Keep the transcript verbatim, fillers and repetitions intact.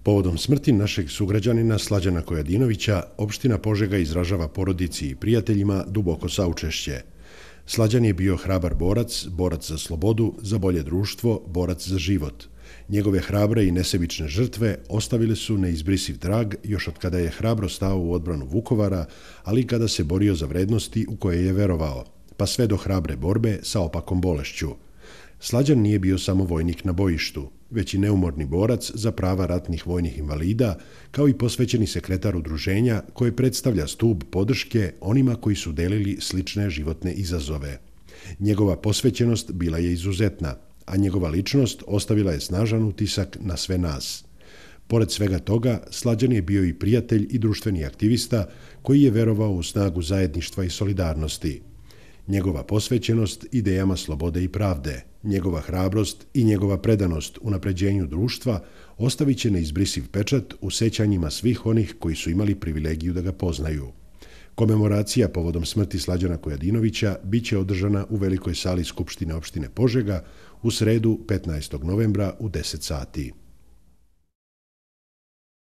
Povodom smrti našeg sugrađanina Slađana Kojadinovića, opština Požega izražava porodici i prijateljima duboko saučešće. Slađan je bio hrabar borac, borac za slobodu, za bolje društvo, borac za život. Njegove hrabre i nesebične žrtve ostavile su neizbrisiv trag još od kada je hrabro stao u odbranu Vukovara, ali i kada se borio za vrednosti u koje je verovao, pa sve do hrabre borbe sa opakom bolešću. Slađan nije bio samo vojnik na bojištu, već i neumorni borac za prava ratnih vojnih invalida, kao i posvećeni sekretar udruženja koje predstavlja stub podrške onima koji su delili slične životne izazove. Njegova posvećenost bila je izuzetna, a njegova ličnost ostavila je snažan utisak na sve nas. Pored svega toga, Slađan je bio i prijatelj i društveni aktivista koji je verovao u snagu zajedništva i solidarnosti. Njegova posvećenost idejama slobode i pravde, njegova hrabrost i njegova predanost unapređenju društva ostavit će neizbrisiv pečat u sećanjima svih onih koji su imali privilegiju da ga poznaju. Komemoracija povodom smrti Slađana Kojadinovića biće održana u velikoj sali Skupštine opštine Požega u sredu petnaestog novembra u deset sati.